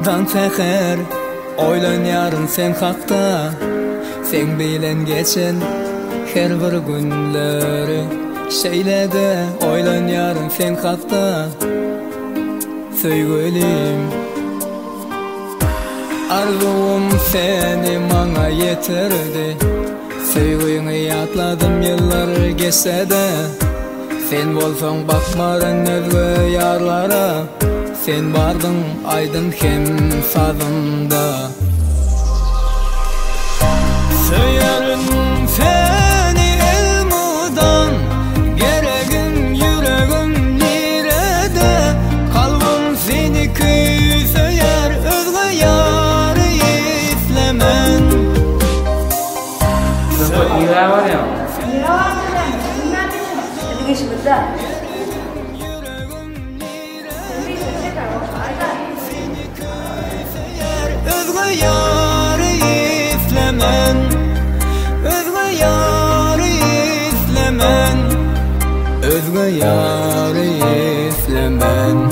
Dan seher oylan yarın sen hakta, sen bilen geçen her bir günleri. Şeylede oylan yarın sen hakta, söylelim. Arzum seni bana yeterdi, söyleyini yatladım yıllar geçse de. Sen bolsan bakmarın özgü yarlara, sen bardın aydın hem sazında. Söylerim seni elmudan, geregin yüreğim nerede? Kalbim seni köy söyler, özgü yarı islemen. İra var ya? İra var mı? Hadi geçin burada. Özgü yarı islemen, özgü yarı islemen, özgü yarı islemen.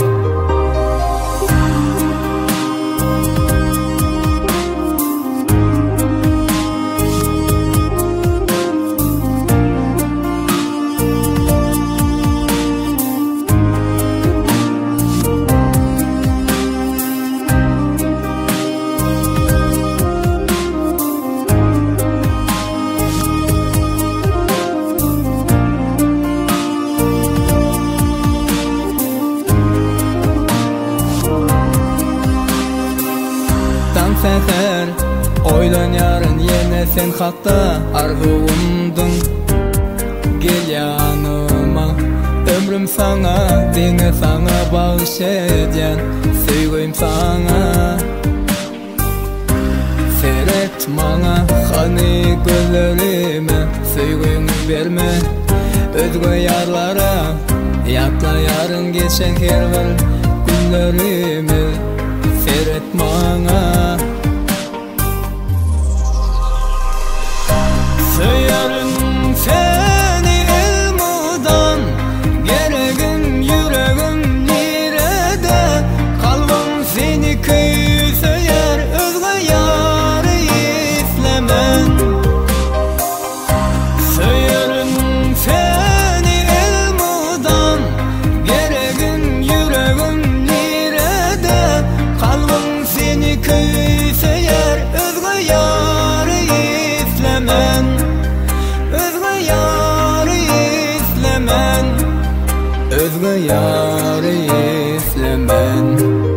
Seher oylan yarın yine sen hatta, arzumdun gel yanıma. Ömrüm sana, beni sana bağışlayan, söyleyim sana. Seyret bana hani gözlerime, söyleyim verme özgü yarlara. Yakla yarın geçen her bir günlerimi, seyret bana. Söylerim seni elmudan, geregin yüreğim nerede? Kalbim seni köy söyler, özgü yarı islemen. Söylerim seni elmudan, geregin yüreğim nerede? Kalbim seni köy söyler, özgü yarı islemen. Özgü yarı islemen, özgü yarı islemen.